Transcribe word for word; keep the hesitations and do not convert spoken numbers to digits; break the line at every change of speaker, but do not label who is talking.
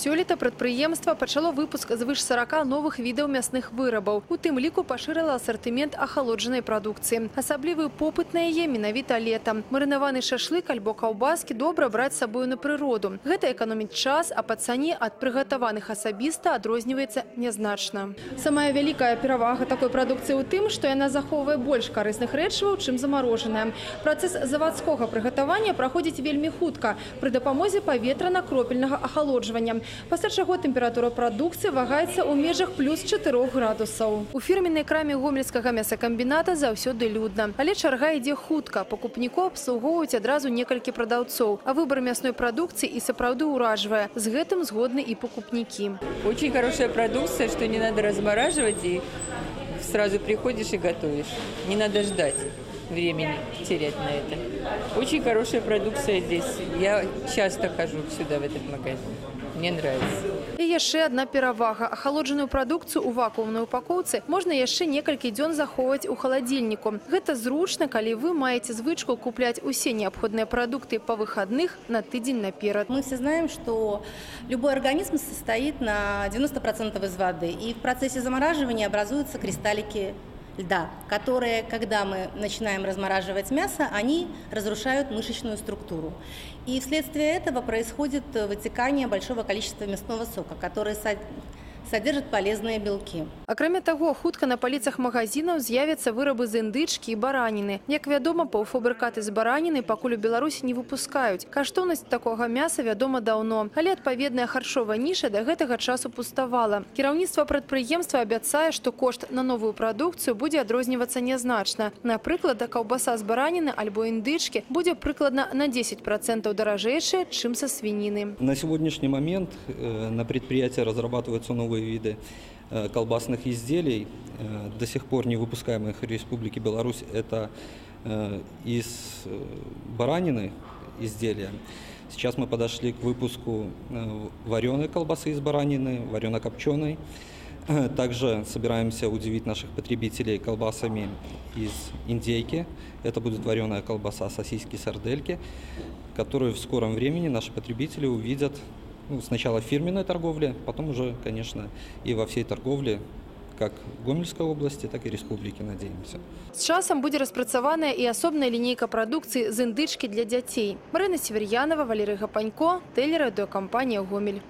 Сёлета прадпрыемства пачало выпуск звыш сорока новых відаў мясных вырабаў. У тым ліку пашырыла асартымент ахалоджанай прадукцыі. Асаблівы попыт на яе менавіта летам. Марынаваны шашлык альбо каўбаскі добра браць з сабою на прыроду. Гэта эканоміць час, а па цане ад прыгатаваных асабіста адрозніваецца нязначна. Самая вялікая перавага такой прадукцыі ў тым, што яна захоўвае больш карысных рэчываў, чым замарожаная. Працэс завадскога прыгатавання праходзіць вельмі хутка пры дапамозе паветрана-кропельнага ахалоджвання. Пасля чаго тэмпература прадукцыі вагаецца ў межах плюс чатырох градусаў. У фірменнай краме гомельскага мясакамбіната заўсёды людна. Але чарга ідзе хутка. Пакупнікоў абслугоўваюць адразу некалькі прадаўцоў. А выбар мясной прадукцыі і сапраўды ўражвае. З гэтым згодны і пакупнікі.
Очень хорошая продукция, что не надо размораживать и сразу приходишь и готовишь. Не надо ждать времени, терять на это. Очень хорошая продукция здесь. Я часто хожу сюда, в этот магазин. Мне нравится.
І яшчэ адна перавага. Ахалоджаную прадукцыю ў вакуумнай упакоўцы можна яшчэ некалькі дзён захоўваць у халадзільніку. Гэта зручна, калі вы маеце звычку купляць усе неабходныя прадукты па выхадных на тыдзень наперад.
Мы все знаем, что любой организм состоит на девяноста процентах из воды. И в процессе замораживания образуются кристаллики льда, которые, когда мы начинаем размораживать мясо, они разрушают мышечную структуру. И вследствие этого происходит вытекание большого количества мясного сока, который содержит полезные белки.
Акрамя таго, хутка на паліцах магазинаў з'явяцца вырабы з індычкі і бараніны. Як вядома, паўфабрыкаты з бараніны пакуль у Беларусі не выпускаюць. Каштоўнасць такога мяса вядома даўно, але адпаведная харчовая ніша да гэтага часу пуставала. Кіраўніцтва прадпрыемства абяцае, што кошт на новую прадукцыю будзе адрознівацца нязначна. Напрыклад, каўбаса з бараніны альбо індычкі будзе прыкладна на десять процентов дорожейшая, чем со свинины.
На сегодняшний момент на предприятии разрабатываются новые виды колбасных изделий, до сих пор не выпускаемых в Республике Беларусь. Это из баранины изделия. Сейчас мы подошли к выпуску вареной колбасы из баранины, варено-копченой. Также собираемся удивить наших потребителей колбасами из индейки. Это будет вареная колбаса, сосиски, сардельки, которые в скором времени наши потребители увидят, ну, сначала в фирменной торговле, потом уже, конечно, и во всей торговле, как Гомельской области, так и республики, надеемся.
С часом будет распрацаваная и особная линейка продукции з індычкі для дзяцей. Марина Северьянова, Валерий Гапанько, телерадиокомпания «Гомель».